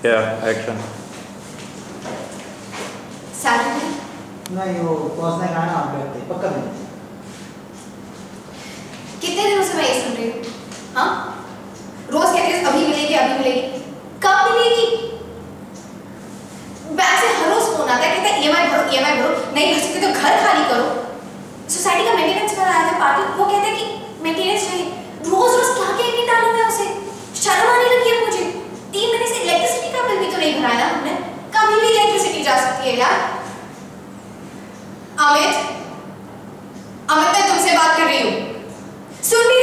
Action. Saturday नहीं, वो boss ने कहा ना आप बैठते पक्का नहीं। कितने दिनों से मैं ये सुन रही हूँ? हाँ, रोज कहती है अभी मिलेगी अभी मिलेगी, कब मिलेगी? बैंक से हर रोज फोन आता है, कहता है ईएमआई भरो, नहीं भर सकते तो घर खाली करो। सोसाइटी का मेंटेनेंस पर आया था पार्टी, वो कहते हैं कि मेंटेनेंस चाहिए। रोज रोज क्या कह के डालूं मैं उसे? शर्म आने लगी है मुझे। 3 महीने से इलेक्ट्रिसिटी का बिल भी तो नहीं भराया ना हमने। कभी भी इलेक्ट्रिसिटी जा सकती है यार। अमित, मैं तुमसे बात कर रही हूँ, सुन नहीं